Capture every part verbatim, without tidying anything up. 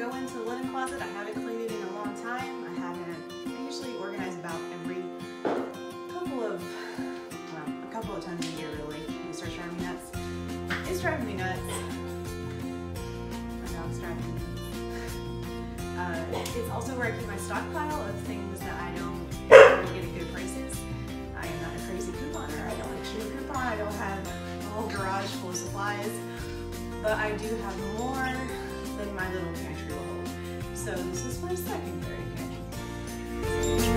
go into the linen closet, I haven't cleaned it in a long time. I haven't, I usually organize about every couple of, well, a couple of times a year really. It starts driving me nuts. It's driving me nuts. My dog's driving me nuts. Uh, it's also where I keep my stockpile of things that I don't really get at good prices. I am not a crazy couponer. I don't like shoot a coupon. I don't have a whole garage full of supplies. But I do have more than my little pantry will hold. So this is my secondary pantry.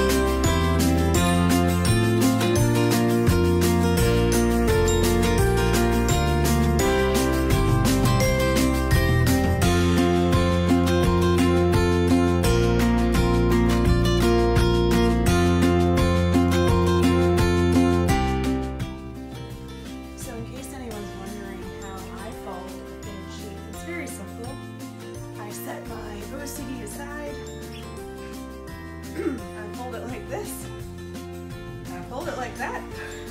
I fold it like this, I fold it like that,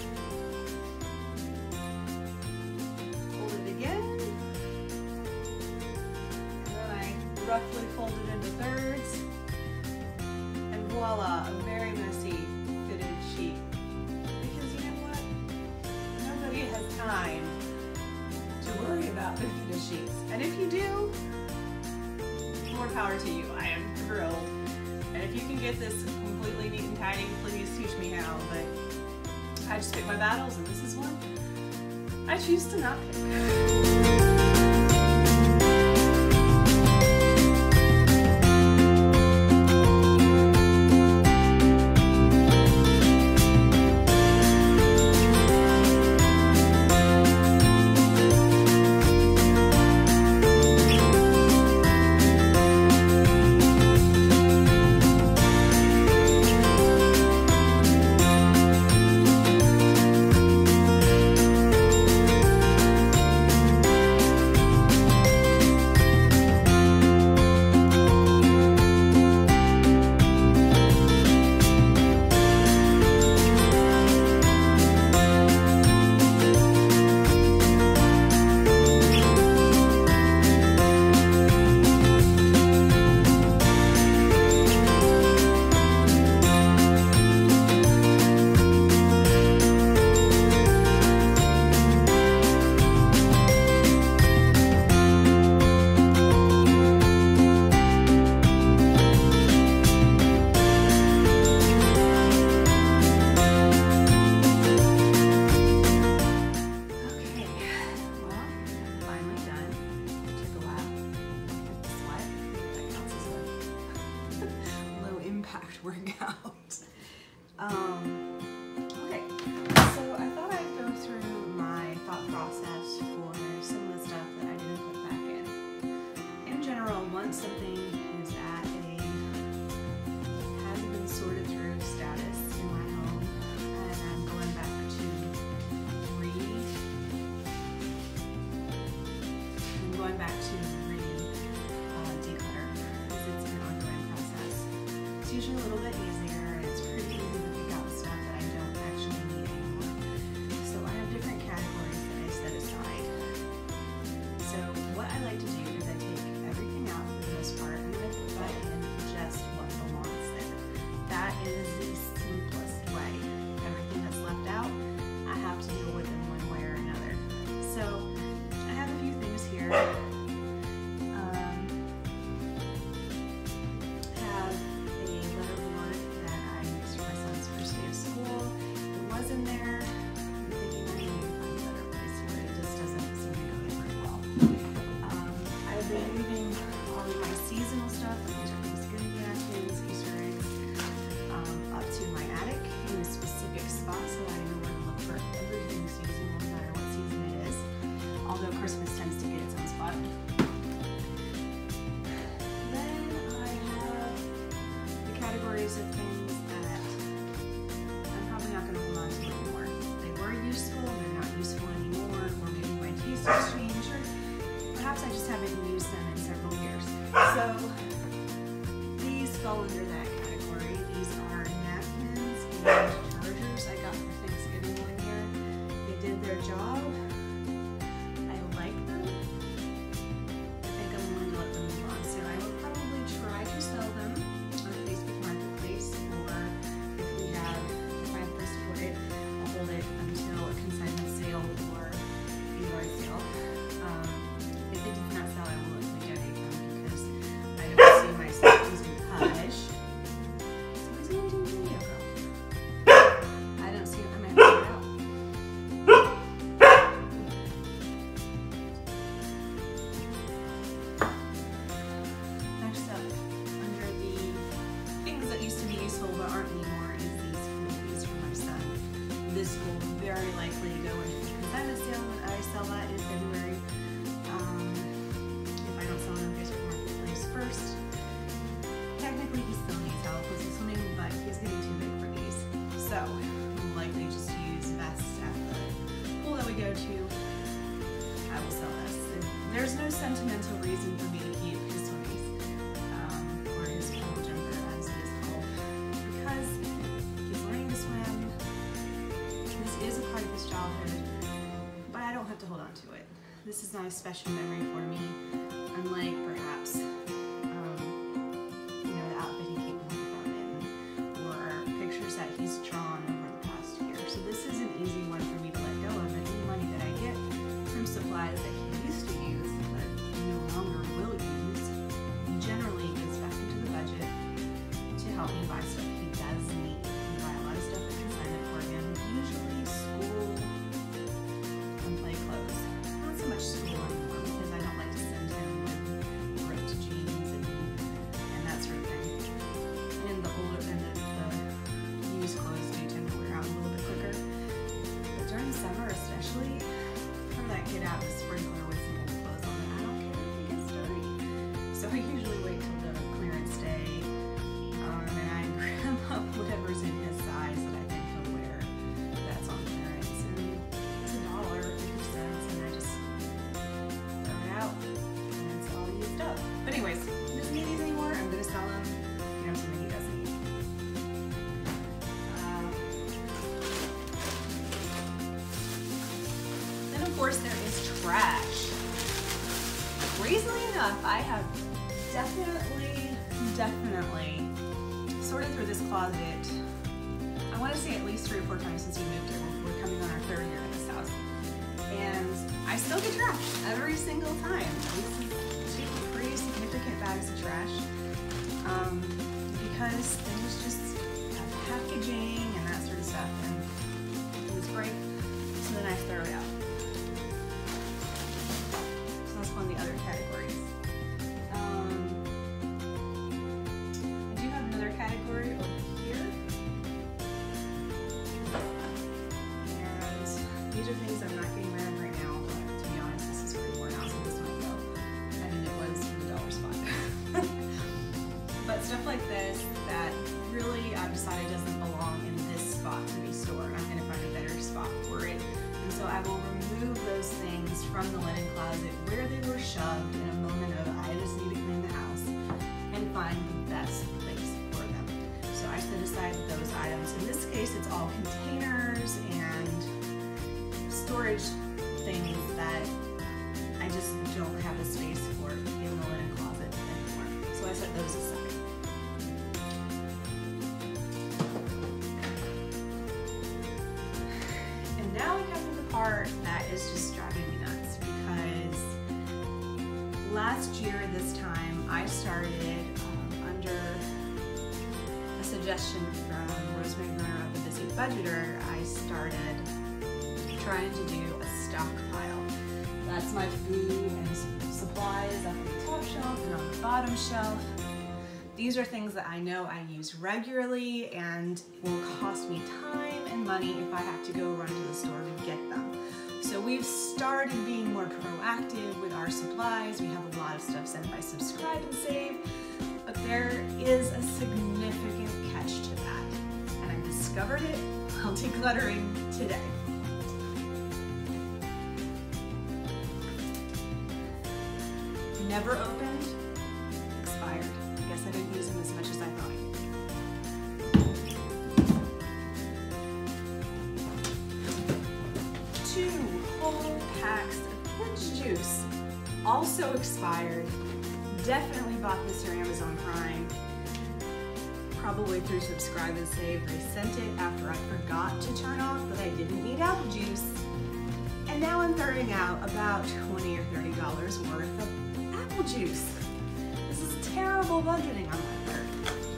fold it again, and then I roughly fold it into thirds, and voila, a very messy fitted sheet. Because you know what? Nobody has time to worry about the fitted sheets. And if you do, more power to you. I am thrilled. And if you can get this completely neat and tidy, please teach me how. But I just pick my battles, and this is one I choose to not pick. Workout. Um, okay, so I thought I'd go through my thought process for some of the stuff that I didn't put back in. In general, once something is at a hasn't been sorted through status in my home, and I'm going back to read, I'm going back to re uh, declutter because it's an ongoing process. It's usually a little bit easier, and it's pretty easy to pick out stuff that I don't actually need anymore. So I have different categories that I set aside. So what I like to do is I take everything out for the most part, and I put that in just what belongs there. That is the simplest way. Everything that's left out, I have to deal with in one way or another. So I have a few things here. In there, I'm thinking I need to find a better place for it. It just doesn't seem to go in very well. Um, I've been moving all of my seasonal stuff, like these are Thanksgiving napkins, Easter eggs, um, up to my attic in a specific spot so I know where to look for everything seasonal, no matter what season it is. Although Christmas tends to get its own spot. Then I have the categories of things not going to hold on to anymore. They were useful, they're not useful anymore, or maybe my taste has changed, or perhaps I just haven't used them in several years. So these fall under that category. These are napkins and chargers I got for Thanksgiving one year. They did their job. I like them. I think I'm going to let them move on. So I household but aren't anymore is these Fluties for my son. This will very likely go into the consignment sale when I sell that in February. Um, if I don't sell it on Facebook Marketplace first. Technically he still needs help with his swimming, but he's getting too big for these. So I'll likely just use vests at the pool that we go to. I will sell this. There's no sentimental reason for me to keep his swimmies, um, or his pool jumper as it is called, because he's learning to swim. This is a part of his childhood, but I don't have to hold on to it. This is not a special memory for me, unlike perhaps um, you know, the outfit he came home from in, or pictures that he's drawn over the past year. So this is an easy one for me to let go of, and any money that I get from supplies that he used to use but no longer will use generally goes back into the budget to help me buy stuff he does need. We buy a lot of stuff at consignment for him, usually school and play clothes. Not so much school anymore because I don't like to send him with ripped jeans and, and that sort of thing. And the older and the, the used clothes do tend to wear out a little bit quicker. But during the summer especially, from that kid out the sprinkler with some old clothes on it, I don't care if it gets dirty. So I usually wait till the clearance day, um, and I grab up whatever's in his size that I think he'll wear that's on clearance. And it's a dollar, fifty cents, and I just throw it out, and it's all used up. But anyways, he doesn't need these anymore. I'm gonna sell them. You know, something he doesn't need. Uh, then of course there is trash. Crazily enough, I have definitely, definitely sorted through this closet, I want to say at least three or four times since we moved here. We're coming on our third year in this house. And I still get trash every single time. This is two pretty significant bags of trash. Um, because things just have packaging and that sort of stuff, and it was great. So then I throw it out. So that's one of the other categories. Um, I do have another category over here. And these are things I'm not getting rid of right now, but to be honest, this is pretty worn out, so this might go. I mean, it was in the dollar spot. But stuff like this that really I've decided doesn't belong in this spot to be stored. I'm gonna find a better spot for it. And so I will remove those things from the linen closet where they were shoved in a moment of I just need to clean the house and find the best place for them. So I set aside those items. In this case, it's all containers and storage things that I just don't have a space for in the linen closet anymore. So I set those aside. And now we come to the part that is just driving me nuts, because last year this time I started um, under a suggestion from Rosemary Runner of the Busy Budgeter. I started trying to do a stockpile. That's my food and supplies up on the top shelf and on the bottom shelf. These are things that I know I use regularly and will cost me time and money if I have to go run to the store to get them. So we've started being more proactive with our supplies. We have a lot of stuff sent by Subscribe and Save, but there is a significant catch to that. And I discovered it while decluttering today. Never opened, expired. I guess I didn't use them as much as I thought. Two whole packs of peach juice, also expired. Definitely bought this through Amazon Prime. Probably through Subscribe and Save. They sent it after I forgot to turn off that I didn't need apple juice. And now I'm throwing out about twenty or thirty dollars worth of apple juice. This is terrible budgeting on my part.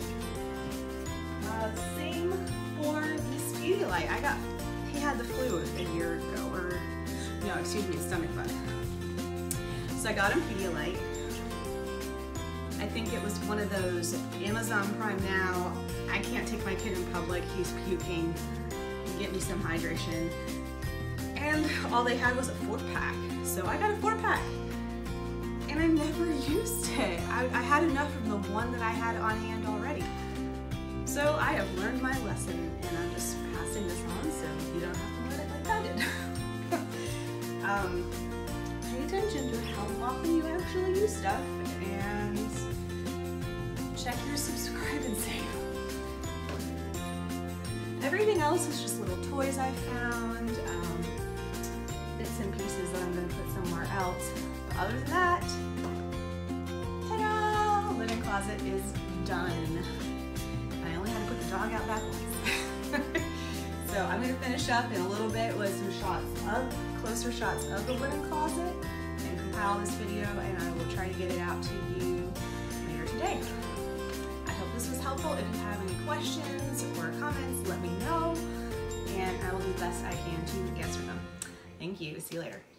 Uh, same for this Pedialyte. I got, he had the flu a year ago, or no, excuse me, stomach bug. So I got him Pedialyte. I think it was one of those Amazon Prime Now, I can't take my kid in public, he's puking, get me some hydration. And all they had was a four pack. So I got a four pack. And I never used it. I, I had enough from the one that I had on hand already. So I have learned my lesson, and I'm just passing this on so you don't have to learn it like I did. um, pay attention to how often you actually use stuff, and check your subscribe and save. Everything else is just little toys I found, um, bits and pieces that I'm going to put somewhere else. But other than that, ta-da! Linen closet is done. I only had to put the dog out back once. So I'm going to finish up in a little bit with some shots of, closer shots of the linen closet and compile this video, and I will try to get it out to you later today. I hope this was helpful. If you have any questions or comments, let me know, and I will do the best I can to answer them. Thank you. See you later.